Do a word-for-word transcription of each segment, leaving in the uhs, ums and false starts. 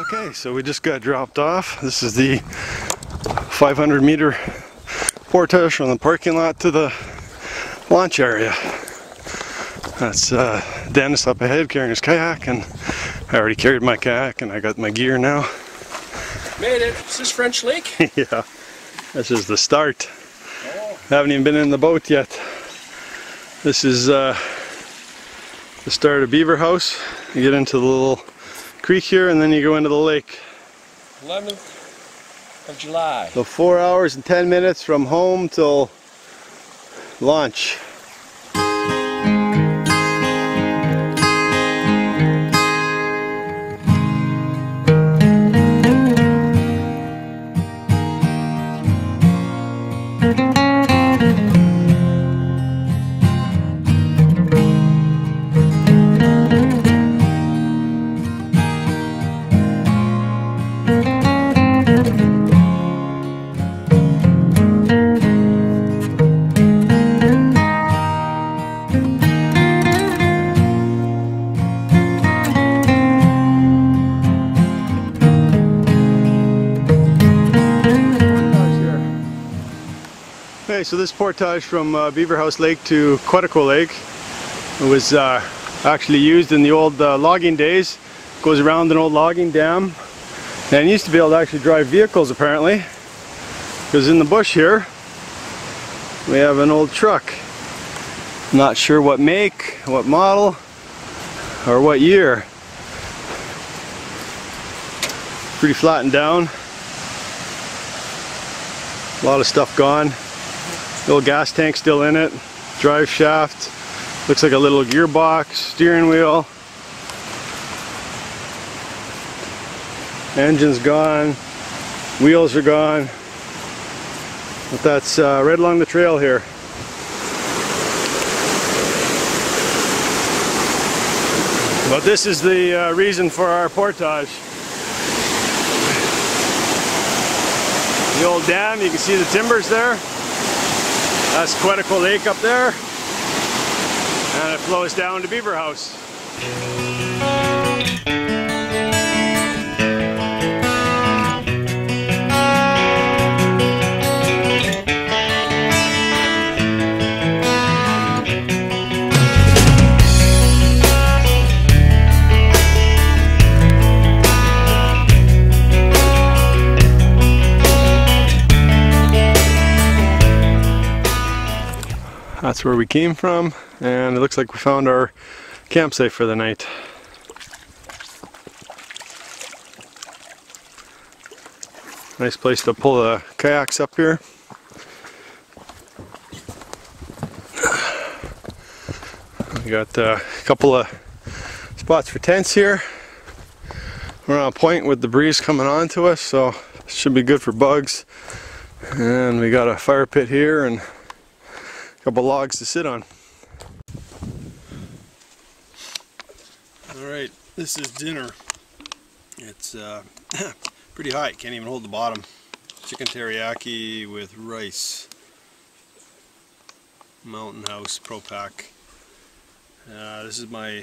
Okay, so we just got dropped off. This is the five hundred meter portage from the parking lot to the launch area. That's uh, Dennis up ahead carrying his kayak, and I already carried my kayak and I got my gear now. Made it. Is this French Lake? Yeah, this is the start. Oh. Haven't even been in the boat yet. This is uh, the start of Beaver House. You get into the little creek here and then you go into the lake. eleventh of July. So four hours and ten minutes from home till launch. Okay, so this portage from uh, Beaver House Lake to Quetico Lake was uh, actually used in the old uh, logging days. It goes around an old logging dam, and used to be able to actually drive vehicles apparently, because in the bush here we have an old truck. Not sure what make, what model, or what year. Pretty flattened down. A lot of stuff gone. Little gas tank still in it. Drive shaft. Looks like a little gearbox. Steering wheel. Engine's gone. Wheels are gone. But that's uh, right along the trail here. But this is the uh, reason for our portage. The old dam, you can see the timbers there. That's Quetico Lake up there, and it flows down to Beaver House. That's where we came from, and it looks like we found our campsite for the night. Nice place to pull the kayaks up here. We got uh, a couple of spots for tents here. We're on a point with the breeze coming on to us, so it should be good for bugs. And we got a fire pit here and couple logs to sit on. Alright, this is dinner. It's uh, pretty high, can't even hold the bottom. Chicken teriyaki with rice. Mountain House Pro Pack. Uh, this is my,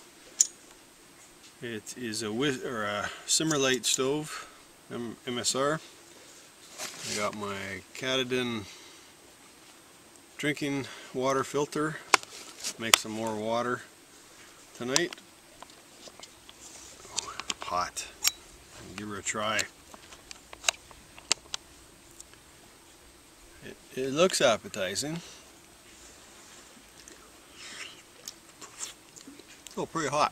it is a, or a Simmerlite stove, M S R. I got my Katadyn drinking water filter. Make some more water tonight. Oh, hot. Give her a try. It, it looks appetizing. Oh, pretty hot.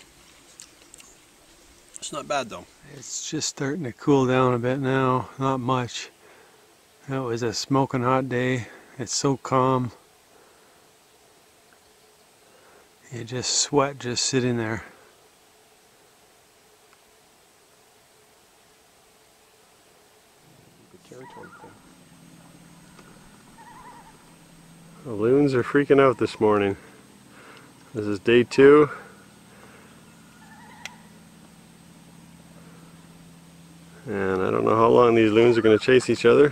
It's not bad though. It's just starting to cool down a bit now. Not much. That was a smoking hot day. It's so calm. You just sweat just sitting there. The loons are freaking out this morning. This is day two. And I don't know how long these loons are going to chase each other.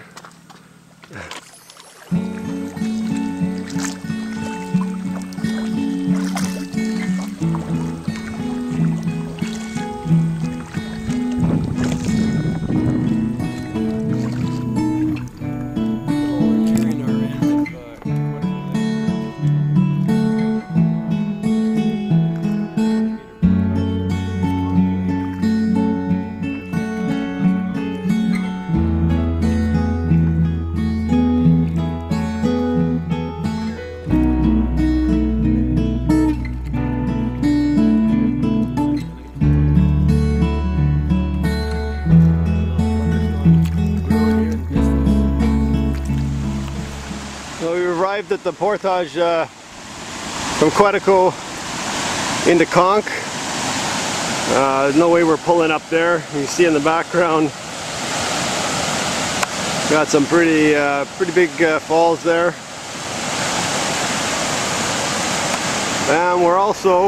the portage uh, from Quetico into Conk. Uh, there's no way we're pulling up there. You can see in the background, got some pretty uh, pretty big uh, falls there. And we're also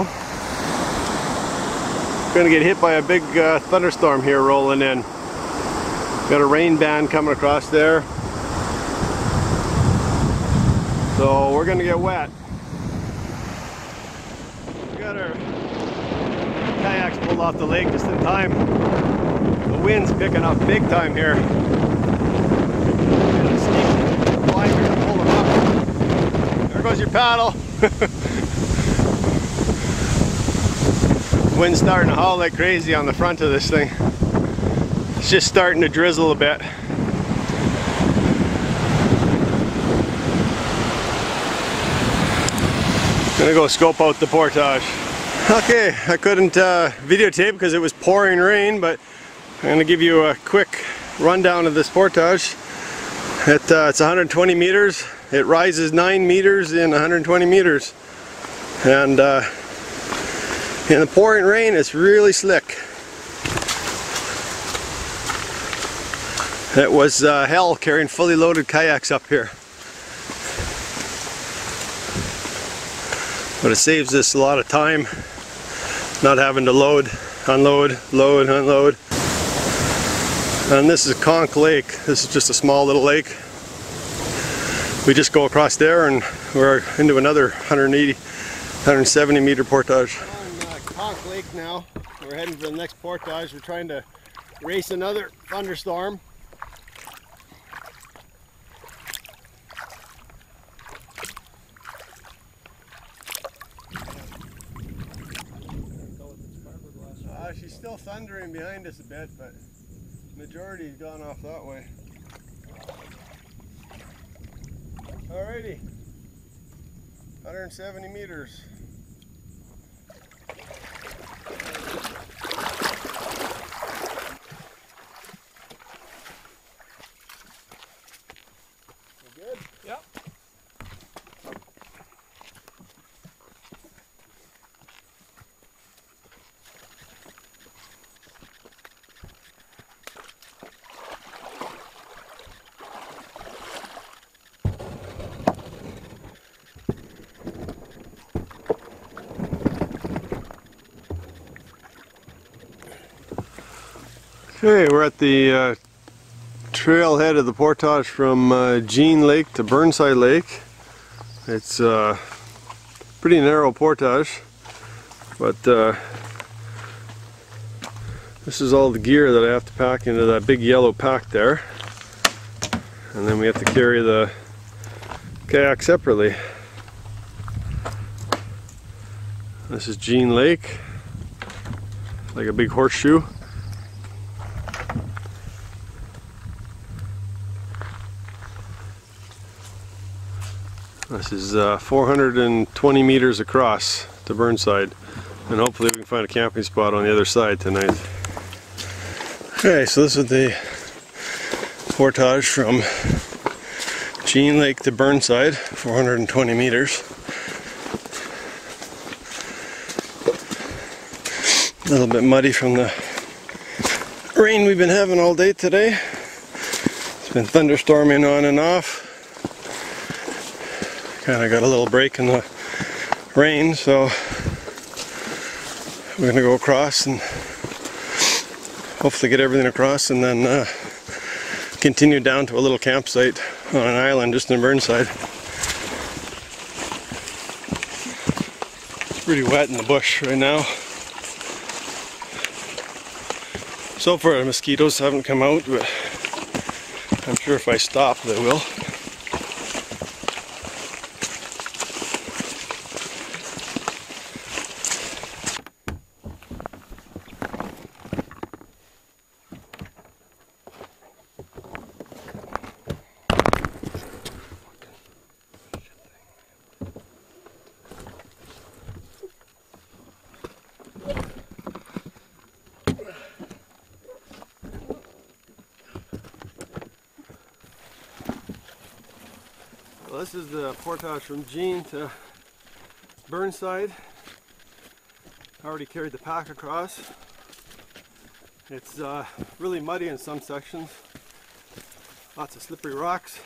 going to get hit by a big uh, thunderstorm here rolling in. Got a rain band coming across there. So we're going to get wet. We got our kayaks pulled off the lake just in time. The wind's picking up big time here. Got a steep climb here to pull them up. There goes your paddle. Wind's starting to howl like crazy on the front of this thing. It's just starting to drizzle a bit. Gonna go scope out the portage. Okay, I couldn't uh, videotape because it was pouring rain, but I'm gonna give you a quick rundown of this portage. It, uh, it's one hundred twenty meters. It rises nine meters in one hundred twenty meters. And uh, in the pouring rain, it's really slick. It was uh, hell carrying fully loaded kayaks up here. But it saves us a lot of time, not having to load, unload, load, unload. And this is Conk Lake. This is just a small little lake. We just go across there and we're into another one hundred eighty, one hundred seventy meter portage. We're on uh, Conk Lake now. We're heading for the next portage. We're trying to race another thunderstorm. Uh, she's still thundering behind us a bit, but the majority's gone off that way. Alrighty, one hundred seventy meters. We're good? Yep. Okay, we're at the uh, trailhead of the portage from uh, Jean Lake to Burnside Lake. It's a uh, pretty narrow portage, but uh, this is all the gear that I have to pack into that big yellow pack there, and then we have to carry the kayak separately. This is Jean Lake, like a big horseshoe. This is uh, four hundred twenty meters across to Burnside, and hopefully we can find a camping spot on the other side tonight. Okay, so this is the portage from Jean Lake to Burnside, four hundred twenty meters. A little bit muddy from the rain we've been having all day today. It's been thunderstorming on and off. Kind of got a little break in the rain, so we're gonna go across and hopefully get everything across, and then uh, continue down to a little campsite on an island just in Burnside. It's pretty wet in the bush right now. So far the mosquitoes haven't come out, but I'm sure if I stop they will. Well, this is the portage from Jean to Burnside. I already carried the pack across. It's uh, really muddy in some sections. Lots of slippery rocks.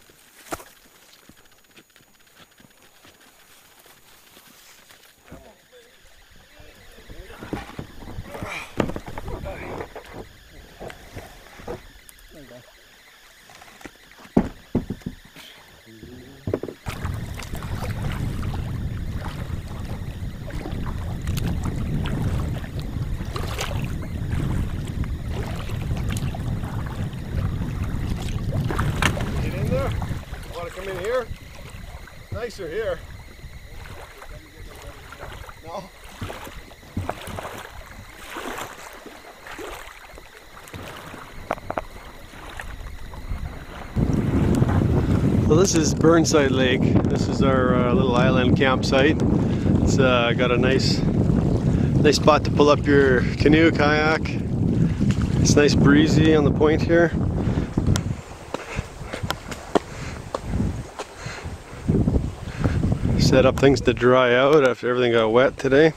Come in here. Nicer here. No. Well, this is Burnside Lake. This is our uh, little island campsite. It's uh, got a nice, nice spot to pull up your canoe, kayak. It's nice breezy on the point here. Set up things to dry out after everything got wet today.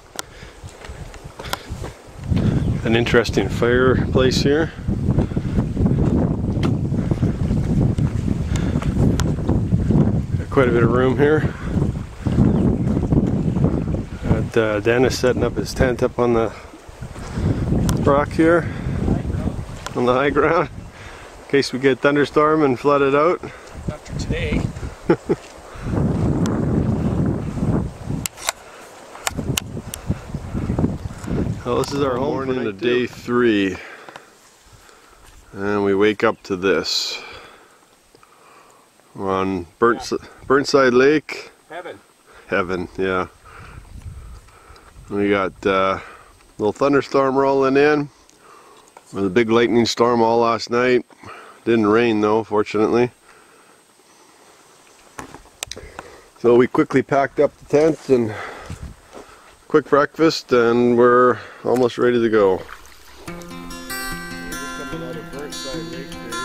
An interesting fireplace here. Got quite a bit of room here. Got uh, Dennis setting up his tent up on the rock here, on the high ground, in case we get thunderstorm and flood it out. After today. Well, this is our home morning to day three, and we wake up to this. We're on Burns Burnside Lake. Heaven. Heaven, yeah. We got uh, a little thunderstorm rolling in. With a big lightning storm all last night. Didn't rain though, fortunately. So we quickly packed up the tent and quick breakfast, and we're almost ready to go. We're just coming out of Burnside Lake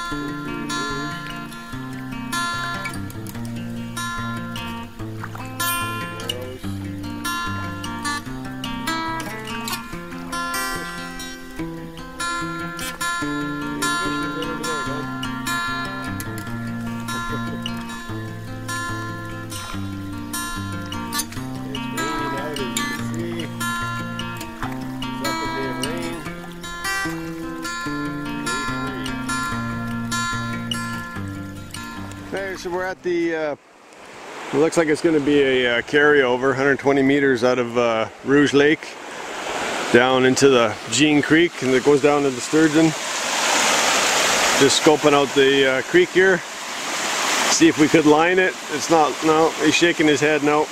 Okay, so we're at the, uh, it looks like it's going to be a uh, carryover, one hundred twenty meters out of uh, Rouge Lake, down into the Jean Creek, and it goes down to the Sturgeon. Just scoping out the uh, creek here, see if we could line it. It's not, no, he's shaking his head, no.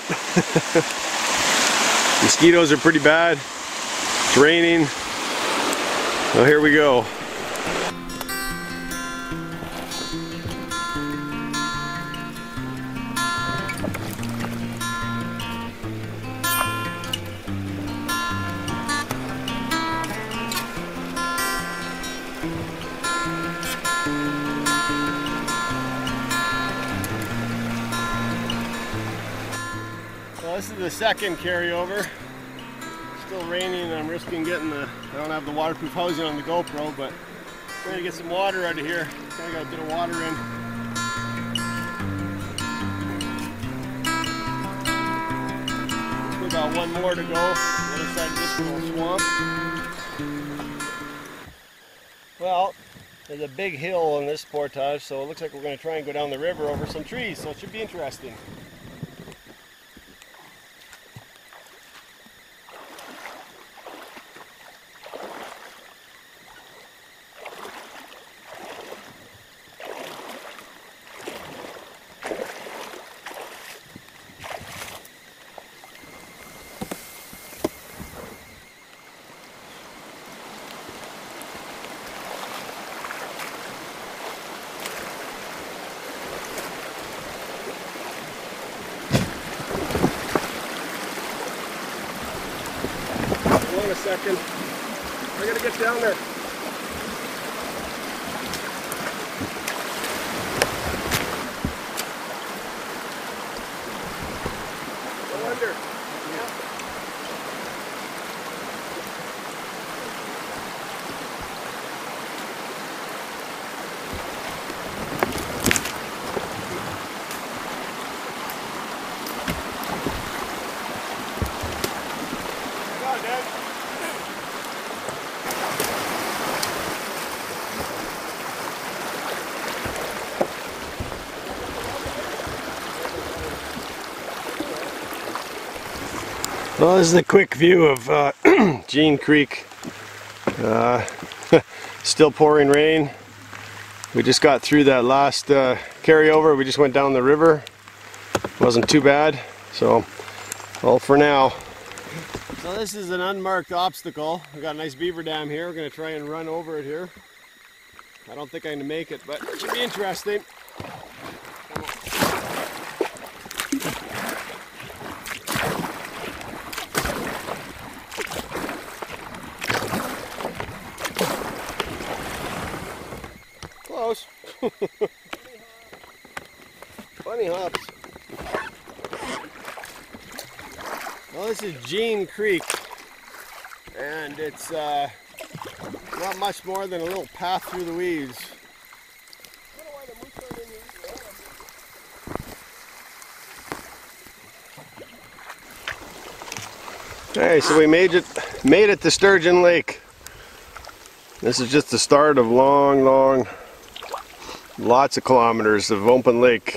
Mosquitoes are pretty bad, it's raining. Well, here we go. Well, this is the second carryover. Still raining, and I'm risking getting the, I don't have the waterproof housing on the GoPro, but I'm going to get some water out of here. Kind of got a bit of water in. Still got one more to go. The other side of this little swamp. Well, there's a big hill on this portage, so it looks like we're going to try and go down the river over some trees, so it should be interesting. Hold on a second. I gotta get down there. Well, this is a quick view of uh, Jean Creek. Uh, still pouring rain. We just got through that last uh, carryover. We just went down the river. Wasn't too bad. So, all for now. So this is an unmarked obstacle. We got a nice beaver dam here. We're going to try and run over it here. I don't think I'm going to make it, but it should be interesting. Close. Bunny hops. Well, this is Jean Creek, and it's uh, not much more than a little path through the weeds. Okay, so we made it, made it to Sturgeon Lake. This is just the start of long, long, lots of kilometers of open lake.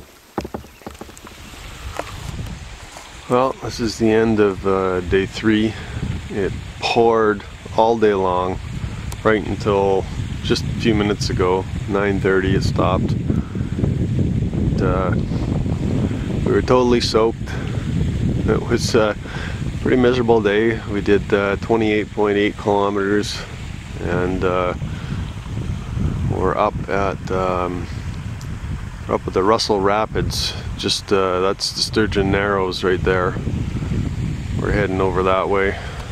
Well, this is the end of uh, day three. It poured all day long, right until just a few minutes ago, nine thirty it stopped. And, uh, we were totally soaked. It was a pretty miserable day. We did uh, twenty-eight point eight kilometers, and uh, we're up at um, we're up at the Russell Rapids. Just uh, that's the Sturgeon Narrows right there. We're heading over that way.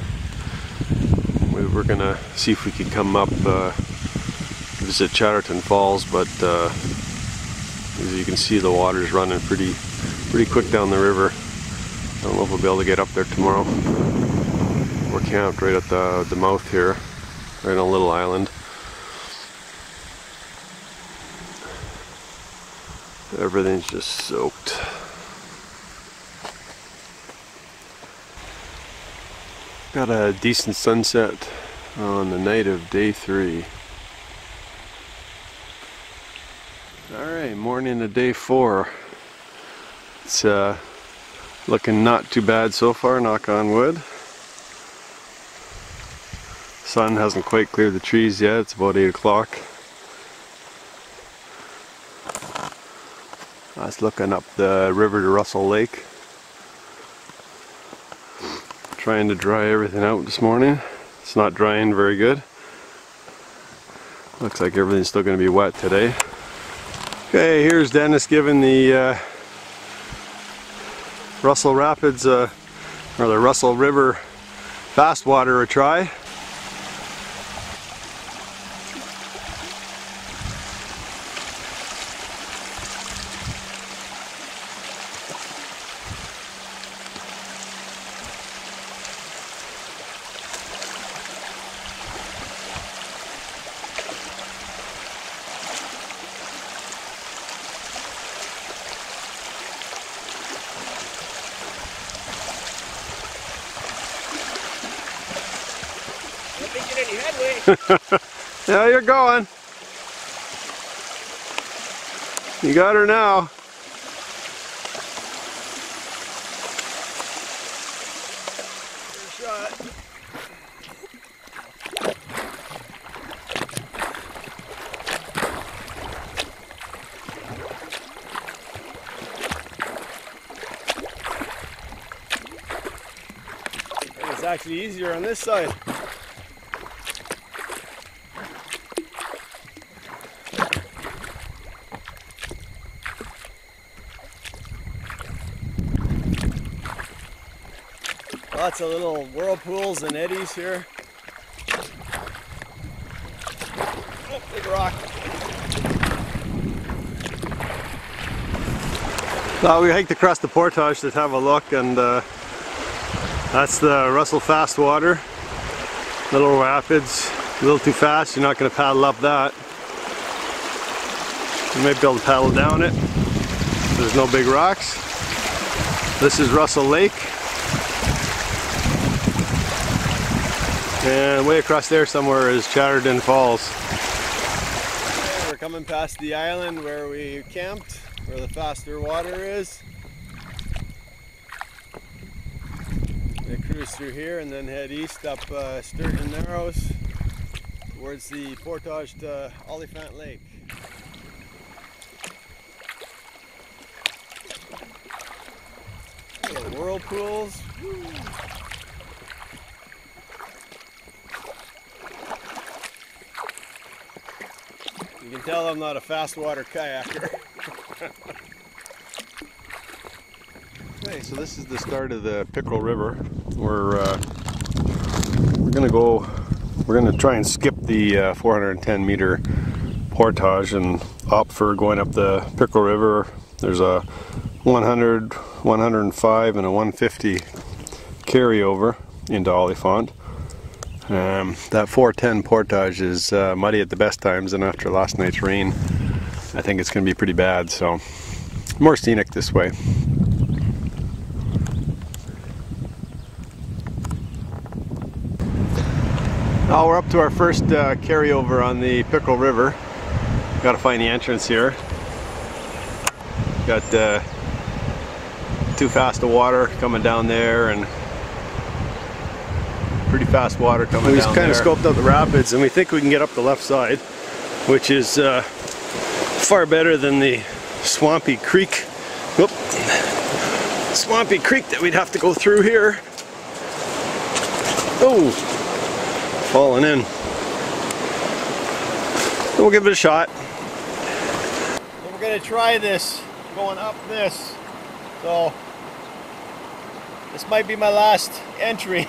We were gonna see if we could come up uh, visit Chatterton Falls, but uh, as you can see, the water's running pretty pretty quick down the river. I don't know if we'll be able to get up there tomorrow. We're camped right at the the mouth here, right on a little island. Everything's just soaked. Got a decent sunset on the night of day three. Alright, morning of day four. It's uh, looking not too bad so far, knock on wood. Sun hasn't quite cleared the trees yet, it's about eight o'clock. That's looking up the river to Russell Lake. Trying to dry everything out this morning. It's not drying very good. Looks like everything's still going to be wet today. Okay, here's Dennis giving the uh, Russell Rapids, uh, or the Russell River fast water a try. Any headway. Yeah, you're going. You got her now. Good shot. It's actually easier on this side. Lots of little whirlpools and eddies here. Oh, big rock. Uh, we hiked across the portage to have a look, and uh, That's the Russell Fast Water. Little rapids, a little too fast, you're not going to paddle up that. You might be able to paddle down it. There's no big rocks. This is Russell Lake. And way across there somewhere is Chatterton Falls. Okay, we're coming past the island where we camped, where the faster water is. We cruise through here and then head east up uh, Sturgeon Narrows towards the portage to Oliphant Lake. Little whirlpools. Woo. You can tell I'm not a fast water kayaker. Okay, so this is the start of the Pickerel River. We're uh, we're gonna go. We're gonna try and skip the uh, four hundred ten meter portage and opt for going up the Pickerel River. There's a one hundred, one oh five, and a one fifty carryover into Oliphant. Um, that four ten portage is uh, muddy at the best times, and after last night's rain, I think it's going to be pretty bad. So, more scenic this way. Now we're up to our first uh, carryover on the Pickerel River. Got to find the entrance here. Got uh, too fast of water coming down there, and pretty fast water coming we down there. We kind of scoped out the rapids, and we think we can get up the left side, which is uh, far better than the swampy creek. Whoop. Swampy creek that we'd have to go through here. Oh, falling in. We'll give it a shot. So we're gonna try this going up this. So this might be my last entry.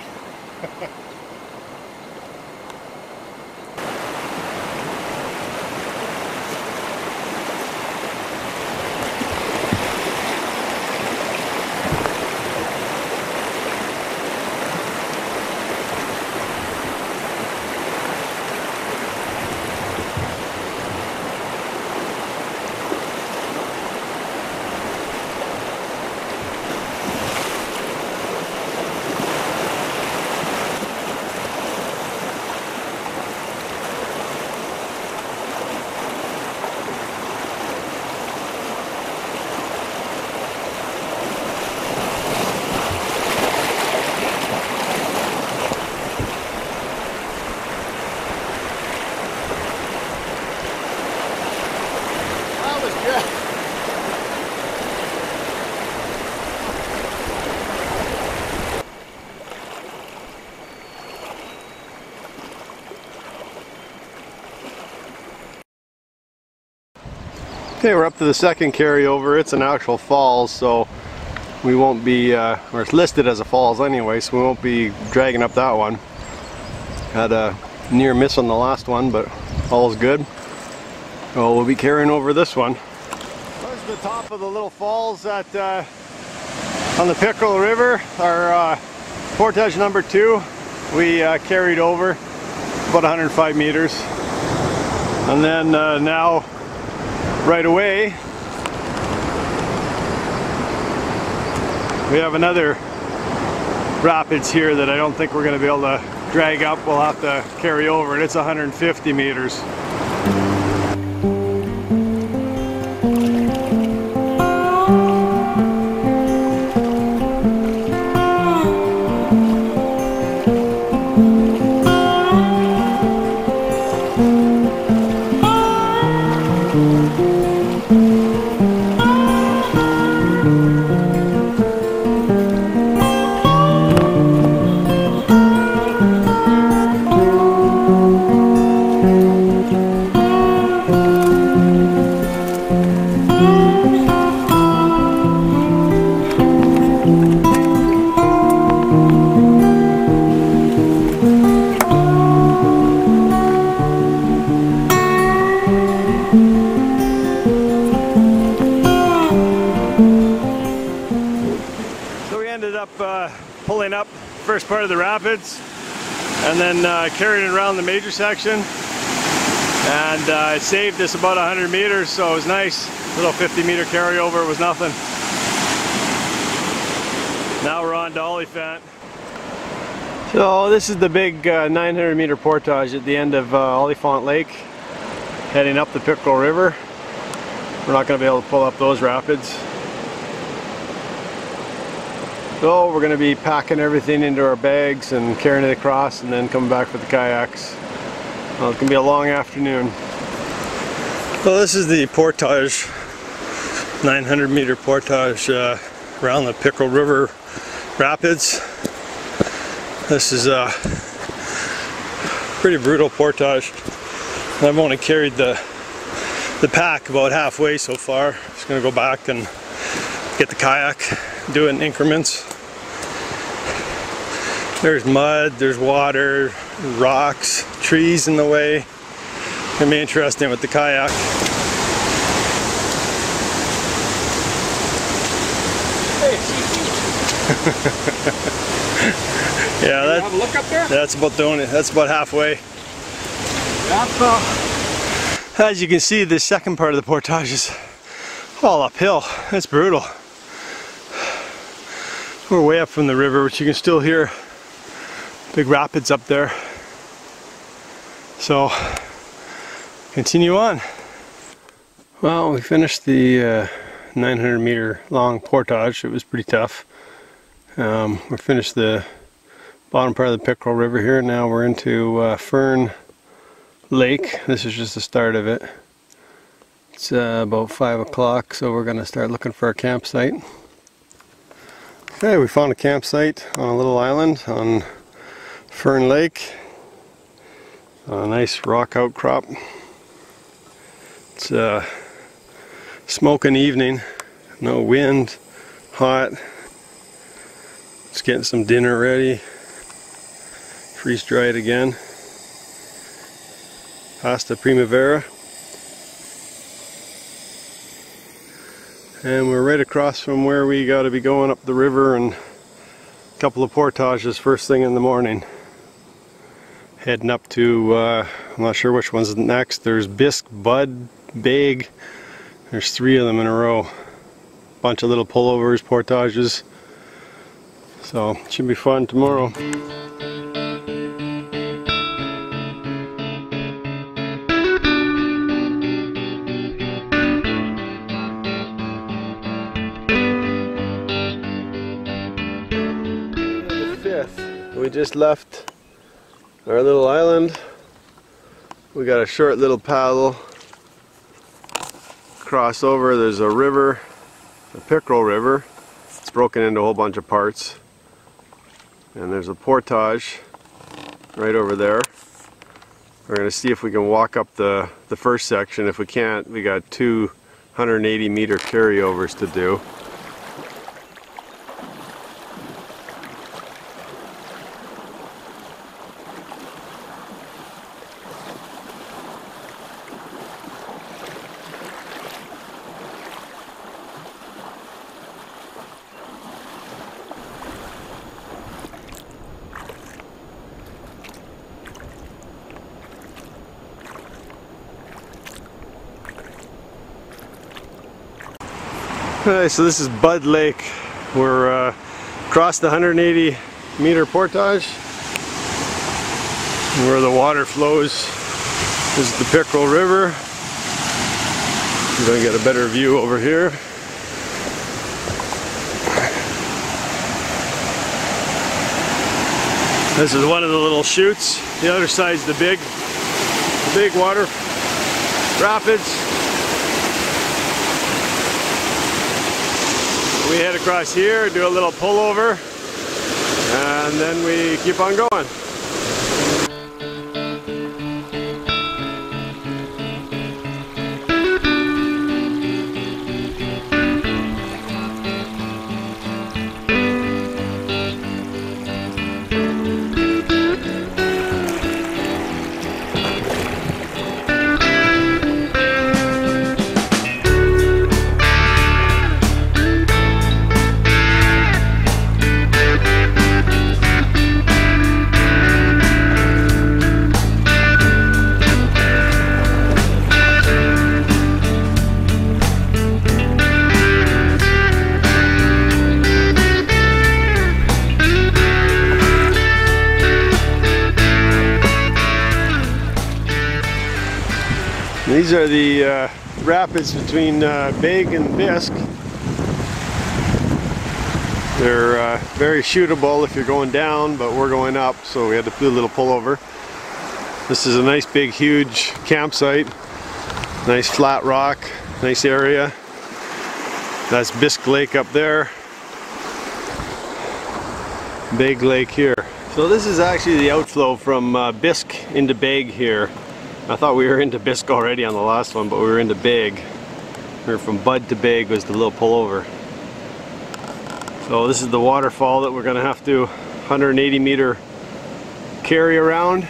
Okay, we're up to the second carryover. It's an actual falls, so we won't be, uh, or it's listed as a falls anyway, so we won't be dragging up that one. Had a near miss on the last one, but all's good. So we'll be carrying over this one. There's the top of the little falls at uh, on the Pickerel River, our uh, portage number two. We uh, carried over about one hundred five meters, and then uh, now right away we have another rapids here that I don't think we're going to be able to drag up. We'll have to carry over, and it's one hundred fifty meters. Pulling up first part of the rapids and then uh, carried it around the major section, and uh, it saved us about one hundred meters, so it was nice. A little fifty meter carryover was nothing. Now we're on to Oliphant. So this is the big uh, nine hundred meter portage at the end of uh, Oliphant Lake, heading up the Pickerel River. We're not going to be able to pull up those rapids. So we're going to be packing everything into our bags and carrying it across and then coming back for the kayaks. Well, it's going to be a long afternoon. So this is the portage, nine hundred meter portage uh, around the Pickerel River rapids. This is a pretty brutal portage. I've only carried the the pack about halfway so far. Just going to go back and get the kayak, do it in increments. There's mud, there's water, rocks, trees in the way. It's going to be interesting with the kayak. Yeah, that, have a look up there? That's about doing it. That's about halfway. That's uh, As you can see, the second part of the portage is all uphill. It's brutal. We're way up from the river, which you can still hear big rapids up there. So, continue on. Well, we finished the uh, nine hundred meter long portage. It was pretty tough. Um, we finished the bottom part of the Pickerel River here. Now we're into uh, Fern Lake. This is just the start of it. It's uh, about five o'clock, so we're going to start looking for a campsite. Okay, we found a campsite on a little island on Fern Lake. A nice rock outcrop. It's a smoking evening, no wind, hot. Just getting some dinner ready. Freeze dried again. Pasta Primavera. And we're right across from where we got to be going up the river, and a couple of portages first thing in the morning. Heading up to, uh, I'm not sure which one's next. There's Bisque, Bud, Big. There's three of them in a row. Bunch of little pullovers, portages. So, it should be fun tomorrow. We just left our little island. We got a short little paddle. Cross over, there's a river, the Pickerel River. It's broken into a whole bunch of parts. And there's a portage right over there. We're going to see if we can walk up the, the first section. If we can't, we got two one hundred eighty meter carryovers to do. Alright, so this is Bud Lake. We're uh, across the one hundred eighty meter portage, where the water flows. This is the Pickerel River. We're going to get a better view over here. This is one of the little chutes. The other side's the big, the big water rapids. We head across here, do a little pullover, and then we keep on going. These are the uh, rapids between uh, Beg and Bisque. They're uh, very shootable if you're going down, but we're going up, so we had to do a little pullover. This is a nice big huge campsite. Nice flat rock, nice area. That's Bisque Lake up there. Beg Lake here. So this is actually the outflow from uh, Bisque into Beg here. I thought we were into Bisque already on the last one, but we were into Beg. We were from Bud to Beg was the little pullover. So this is the waterfall that we're going to have to one hundred eighty meter carry around.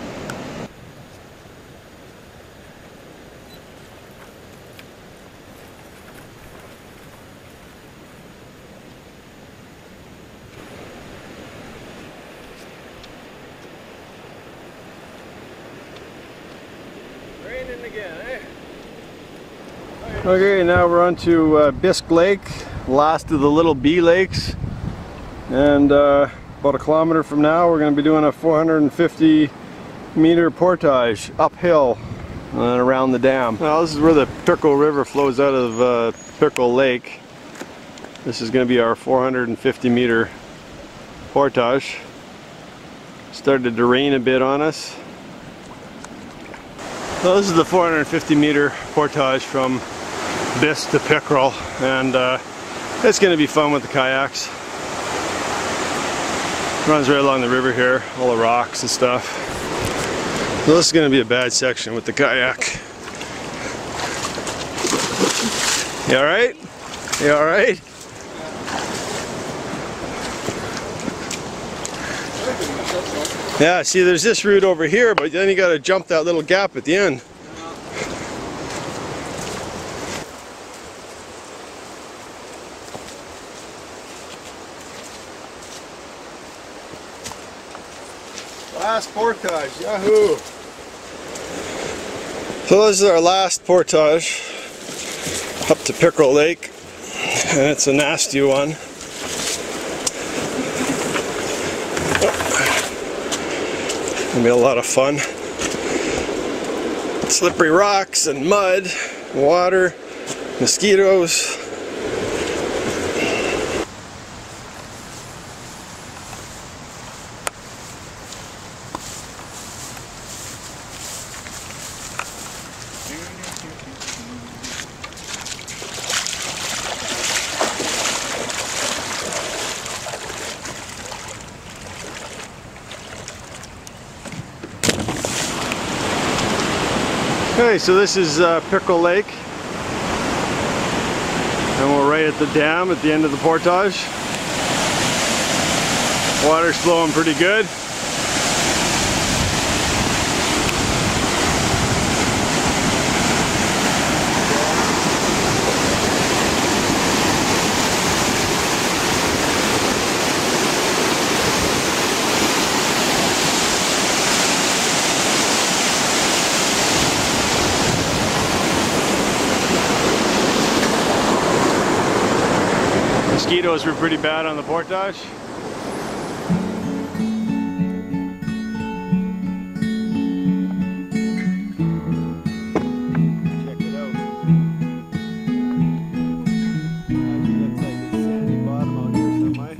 Raining again, eh? Okay, now we're on to uh, Bisque Lake, last of the little B lakes, and uh, about a kilometer from now we're going to be doing a four hundred fifty meter portage uphill and around the dam. Now this is where the Pickle River flows out of uh, Pickle Lake. This is going to be our four hundred fifty meter portage. Started to rain a bit on us. So this is the four hundred fifty meter portage from Bisque to Pickerel, and uh, it's going to be fun with the kayaks. Runs right along the river here, all the rocks and stuff. So this is going to be a bad section with the kayak. You alright? You alright? Yeah, see there's this route over here, but then you got to jump that little gap at the end. Last portage, yahoo! So this is our last portage up to Pickerel Lake, and it's a nasty one. Gonna be a lot of fun. Slippery rocks and mud, water, mosquitoes. Okay, so this is uh, Pickerel Lake, and we're right at the dam at the end of the portage. Water's flowing pretty good. Mosquitoes were pretty bad on the portage. Check it out. Actually looks like a sandy bottom out here somewhere.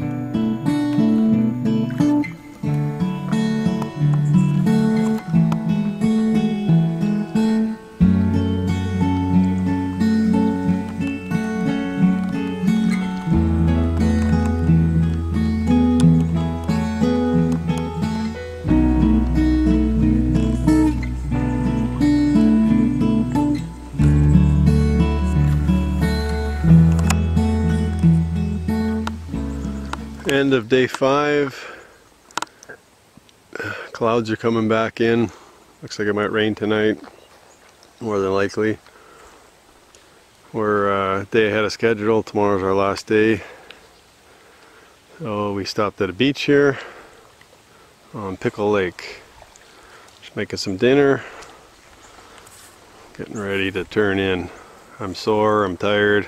End of day five. Clouds are coming back in. Looks like it might rain tonight, more than likely. We're uh, a day ahead of schedule. Tomorrow's our last day. So we stopped at a beach here on Pickle Lake. Just making some dinner. Getting ready to turn in. I'm sore, I'm tired.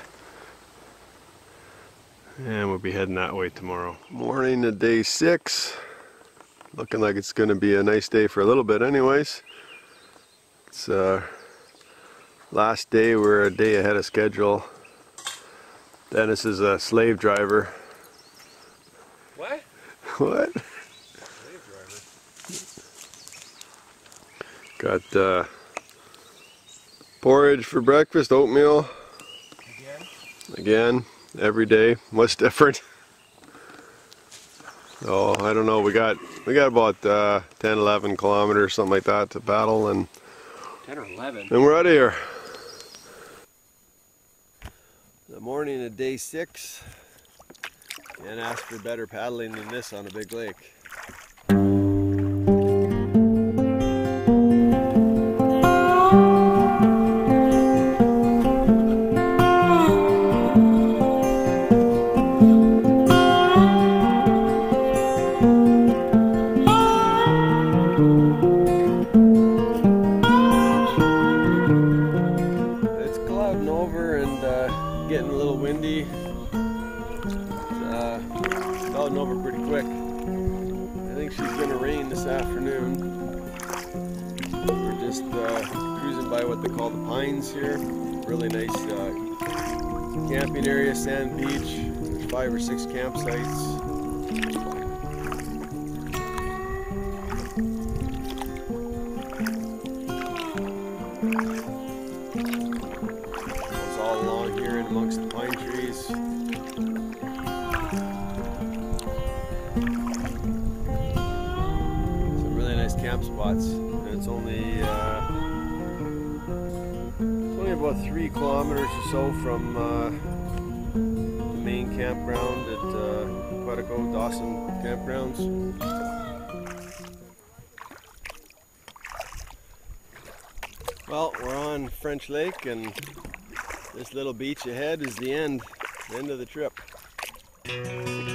And we'll be heading that way tomorrow. Morning of day six. Looking like it's going to be a nice day for a little bit anyways. It's uh, Last day, we're a day ahead of schedule. Dennis is a slave driver. What? What? Slave driver. Got uh, porridge for breakfast, oatmeal. Again? Again, every day. What's different? Oh, I don't know. We got we got about uh, ten, eleven kilometers, something like that, to paddle, and ten or eleven. and we're out of here. The morning of day six. Can't ask for better paddling than this on a big lake. It's clouding over and uh, getting a little windy. Uh, clouding over pretty quick. I think she's gonna rain this afternoon. We're just uh, cruising by what they call the Pines here. Really nice uh, camping area, sand beach. There's five or six campsites. It's all along here in amongst the pine trees. Camp spots, and it's only uh, it's only about three kilometers or so from uh, the main campground at uh, Quetico Dawson campgrounds. Well, we're on French Lake, and this little beach ahead is the end, the end of the trip.